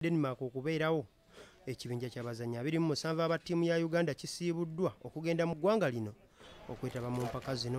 Denmark okubeerawo. Ekibinja ky'abazannyi 27 aba ttiimu ya Uganda kisiibuddwa okugenda mu ggwanga lino okwetaba mu mpaka zino.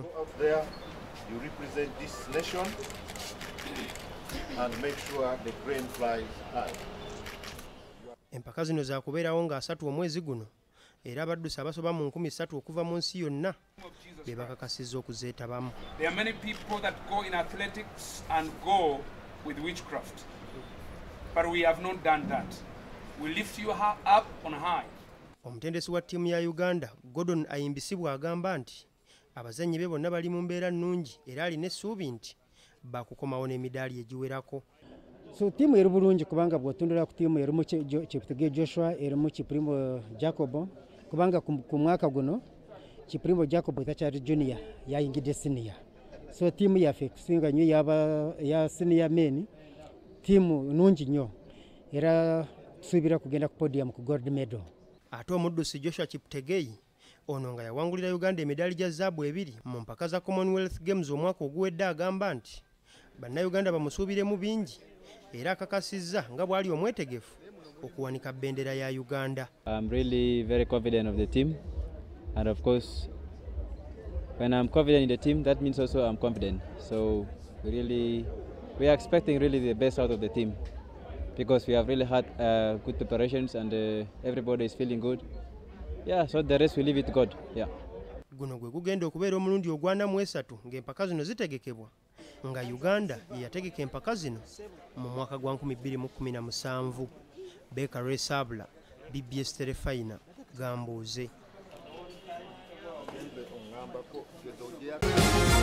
Empaka zino za kubeerawo nga 3 omwezi guno era abaddusi abasoba mu 3,000 okuva mu nsi yonna be bakakasizza okuzeetabamu. There are many people that go in athletics and go with witchcraft. But we have not done that. We lift you up on high. Omutendesi wa ttiimu ya Uganda, Gordon Ayimbisibwa agamba nti abazannyi be bonna bali mu mbeera nnungi era alina essuubi nti bakukomawo n'emidaali egiwerako. So ttiimu eri bulungi kubanga bw'otundula ku ttiimu erimu Cheptegei Joshua erimu Kiprimo Jacob kubanga ku mwaka guno Kiprimo Jacob takyali junior yayingidde senior. So ttiimu yaffe kusinga nnyo ya senior men ttiimu nnungi nnyo era tusuubira kugenda ku podium ku gold medal. Ate omuddusi Joshua Cheptegei ono nga yawangulira Uganda emidaali gya zaabu 2 mu mpaka za Commonwealth Games omwaka oguwedde agamba nti bannayuganda bamusuubiremu bingi era akakasizza nga bw'ali omwetegefu okuwanika bendera ya Uganda. I'm really very confident of the team, and of course when I'm confident in the team that means also I'm confident, so we are expecting really the best out of the team because we have really had good preparations and everybody is feeling good. Yeah, so the rest we leave it to God. Yeah. Guno gwe gugenda okubeera omulundi ogwana mu 3 ng'empaka zino zitegekebwa nga Uganda yategeka empaka zino mu mwaka gwa 2017. Beka Resabla, BBS Terefayina, Gambuuze.